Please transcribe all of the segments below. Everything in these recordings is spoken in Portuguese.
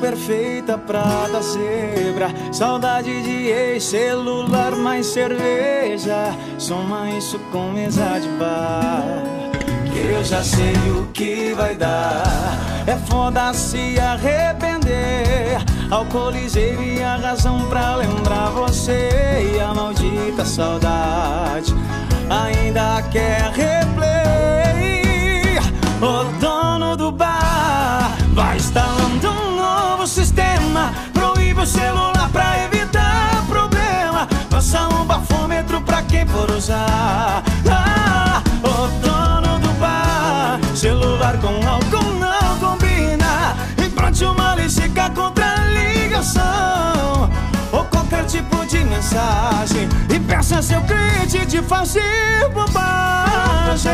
perfeita pra dar zebra. Saudade de ex, celular mais cerveja. Soma isso com mesa de bar, que eu já sei o que vai dar. É foda se arrepender. Alcoolizei minha razão pra lembrar você, e a maldita saudade ainda quer replay. O dono do bar vai instalando um novo sistema. Proíbe o celular pra evitar problema. Passa um bafômetro pra quem for usar. O dono do bar, celular com álcool não combina. Implante uma lisica contra a ligação ou qualquer tipo de mensagem, e peça a seu cliente de fazer bobagem.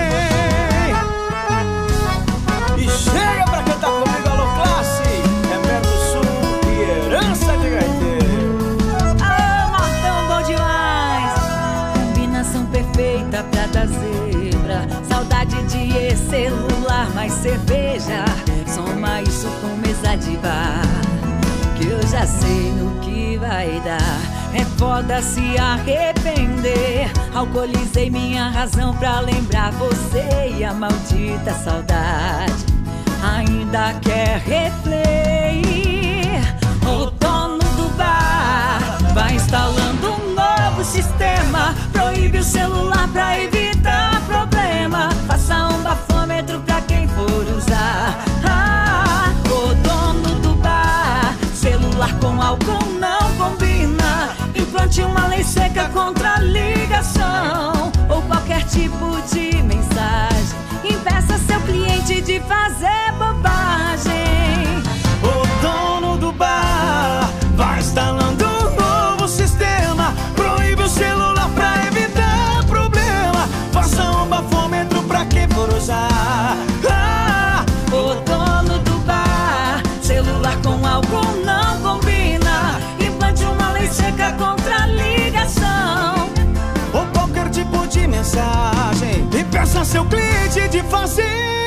E chega pra cantar comigo, alô classe, é Mercosul e herança de gaiteiro. Alô, Martão, bom demais. Combinação perfeita pra dar zebra. Saudade de celular mais cerveja. Soma isso com mesa de bar, que eu já sei no que vai dar. É foda se arrepender. Alcoolizei minha razão pra lembrar você, e a maldita saudade ainda quer replay. O dono do bar vai instalando um novo sistema. Proíbe o celular pra evitar problema. Faça um bafômetro pra quem for usar. O dono do bar, celular com álcool não combina. Implante uma lei seca contra a ligação ou qualquer tipo de mensagem. Impeça seu cliente de fazer bobagem. O dono do bar vai instalando um novo sistema. Proíbe o celular pra evitar problema. Faça um bafômetro pra quem for usar. O dono do bar, celular com álcool não combina. Implante uma lei seca contra a ligação ou qualquer tipo de mensagem, e peça a seu cliente de fazer